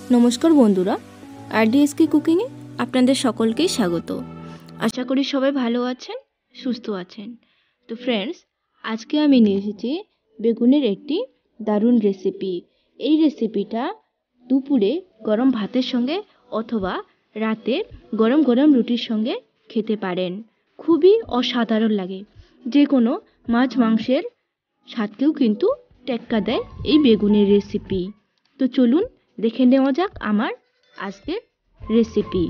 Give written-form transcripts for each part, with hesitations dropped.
নমস্কার বন্ধুরা, আরডিএসকে কুকিংয়ে আপনাদের সকলকেই স্বাগত। আশা করি সবাই ভালো আছেন, সুস্থ আছেন। তো ফ্রেন্ডস, আজকে আমি নিয়ে এসেছি বেগুনের একটি দারুণ রেসিপি। এই রেসিপিটা দুপুরে গরম ভাতের সঙ্গে অথবা রাতে গরম গরম রুটির সঙ্গে খেতে পারেন। খুবই অসাধারণ লাগে। যে কোনো মাছ মাংসের স্বাদকেও কিন্তু টেক্কা দেয় এই বেগুনের রেসিপি। তো চলুন দেখে নেওয়া যাক আমার আজকের রেসিপি।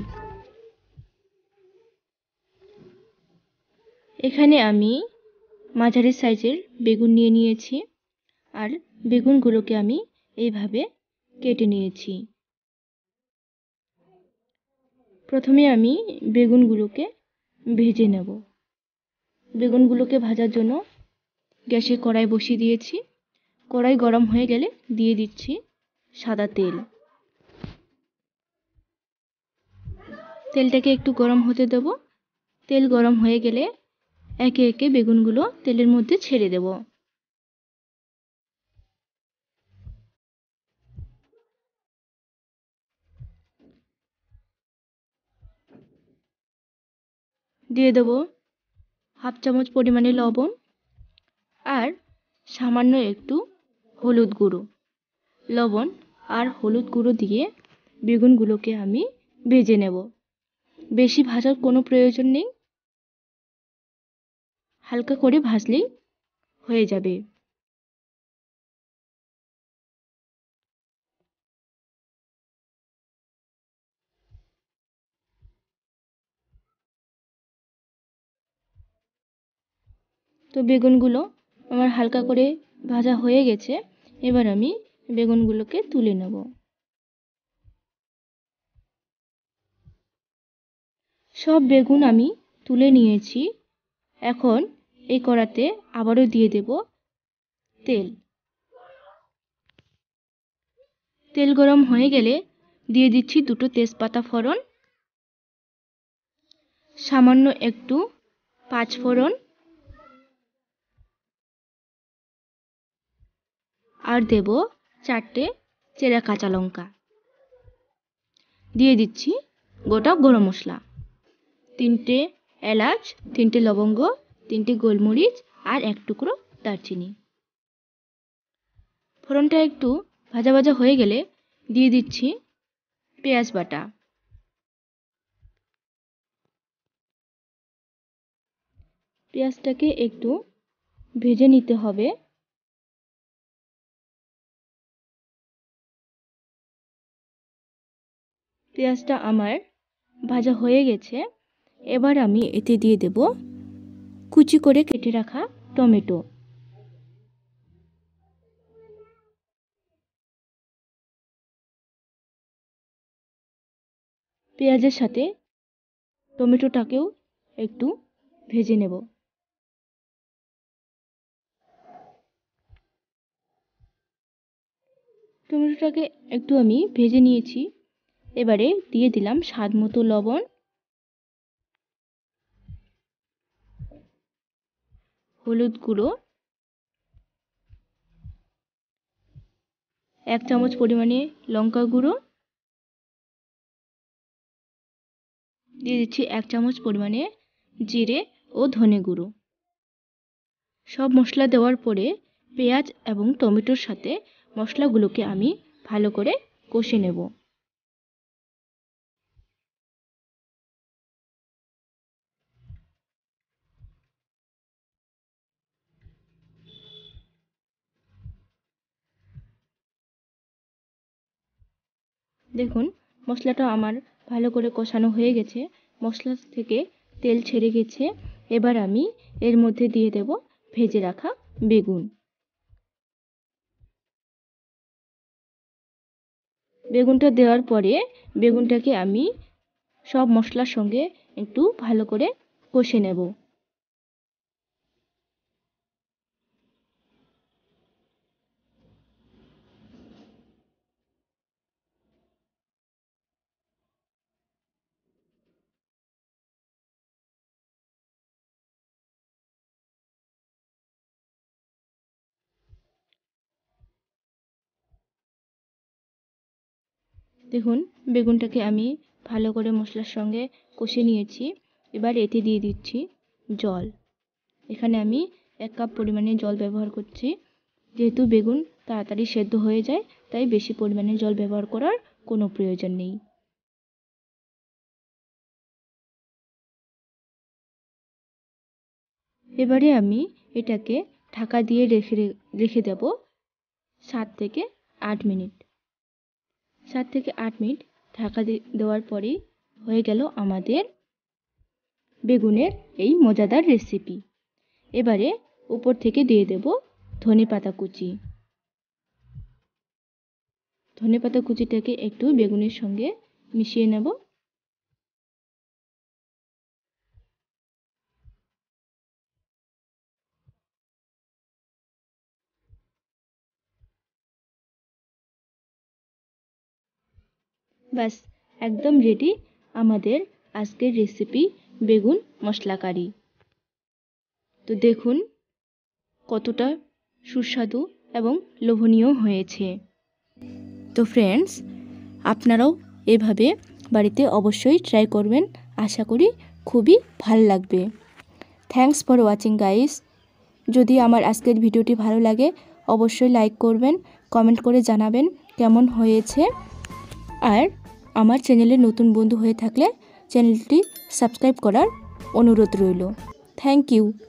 এখানে আমি মাঝারি সাইজের বেগুন নিয়ে নিয়েছি, আর বেগুনগুলোকে আমি এইভাবে কেটে নিয়েছি। প্রথমে আমি বেগুনগুলোকে ভেজে নেব। বেগুনগুলোকে ভাজার জন্য গ্যাসে কড়াই বসিয়ে দিয়েছি। কড়াই গরম হয়ে গেলে দিয়ে দিচ্ছি সাদা তেল। তেলটাকে একটু গরম হতে দেব। তেল গরম হয়ে গেলে একে একে বেগুনগুলো তেলের মধ্যে ছেড়ে দেব। দিয়ে দেব হাফ চামচ পরিমাণে লবণ আর সামান্য একটু হলুদ গুঁড়ো। লবণ আর হলুদ গুঁড়ো দিয়ে বেগুনগুলোকে আমি ভেজে নেব। বেশি ভাজার কোনো প্রয়োজন নেই, হালকা করে ভাজলেই হয়ে যাবে। তো বেগুনগুলো আমার হালকা করে ভাজা হয়ে গেছে। এবার আমি বেগুনগুলোকে তুলে নেব। সব বেগুন আমি তুলে নিয়েছি। এখন এই কড়াতে আবারও দিয়ে দেব তেল। তেল গরম হয়ে গেলে দিয়ে দিচ্ছি দুটো তেজপাতা ফোড়ন, সামান্য একটু পাঁচ ফোড়ন আর দেব চারটে চেরা কাঁচা লঙ্কা। দিয়ে দিচ্ছি গোটা গরম মশলা, তিনটে এলাচ, তিনটে লবঙ্গ, তিনটে গোলমরিচ আর এক টুকরো দারচিনি। ফোড়নটা একটু ভাজা ভাজা হয়ে গেলে দিয়ে দিচ্ছি পেঁয়াজ বাটা। পেঁয়াজটাকে একটু ভেজে নিতে হবে। পেঁয়াজটা আমার ভাজা হয়ে গেছে। এবার আমি এতে দিয়ে দেব কুচি করে কেটে রাখা টমেটো। পেঁয়াজের সাথে টমেটোটাকেও একটু ভেজে নেব। টমেটোটাকে একটু আমি ভেজে নিয়েছি। এবারে দিয়ে দিলাম স্বাদ মতো লবণ, হলুদ গুঁড়ো, এক চামচ পরিমাণে লঙ্কা গুঁড়ো, দিয়ে দিচ্ছি এক চামচ পরিমাণে জিরে ও ধনে গুঁড়ো। সব মশলা দেওয়ার পরে পেঁয়াজ এবং টমেটোর সাথে মশলাগুলোকে আমি ভালো করে কষে নেব। দেখুন, মশলাটা আমার ভালো করে কষানো হয়ে গেছে। মশলা থেকে তেল ছেড়ে গেছে। এবার আমি এর মধ্যে দিয়ে দেব ভেজে রাখা বেগুন। বেগুনটা দেওয়ার পরে বেগুনটাকে আমি সব মশলার সঙ্গে একটু ভালো করে কষে নেব। দেখুন বেগুনটাকে আমি ভালো করে মশলার সঙ্গে কষে নিয়েছি। এবার এতে দিয়ে দিচ্ছি জল। এখানে আমি 1 কাপ পরিমাণে জল ব্যবহার করছি। যেহেতু বেগুন তাড়াতাড়ি সেদ্ধ হয়ে যায়, তাই বেশি পরিমাণে জল ব্যবহার করার কোনো প্রয়োজন নেই। এবারে আমি এটাকে ঢাকা দিয়ে রেখে দেব 7 থেকে 8 মিনিট। 7 থেকে 8 মিনিট ঢাকা দেওয়ার পরেই হয়ে গেল আমাদের বেগুনের এই মজাদার রেসিপি। এবারে উপর থেকে দিয়ে দেব ধনেপাতা কুচি। ধনেপাতা কুচিটাকে একটু বেগুনের সঙ্গে মিশিয়ে নেব। ব্যাস, একদম রেডি আমাদের আজকের রেসিপি বেগুন মশলা কারি। তো দেখুন কতটা সুস্বাদু এবং লোভনীয় হয়েছে। তো ফ্রেন্ডস, আপনারাও এভাবে বাড়িতে অবশ্যই ট্রাই করবেন। আশা করি খুবই ভাল লাগবে। Thanks for watching guys. যদি আমার আজকের ভিডিওটি ভালো লাগে অবশ্যই লাইক করবেন, কমেন্ট করে জানাবেন কেমন হয়েছে। আর আমার চ্যানেলে নতুন বন্ধু হয়ে থাকলে চ্যানেলটি সাবস্ক্রাইব করার অনুরোধ রইল। Thank you.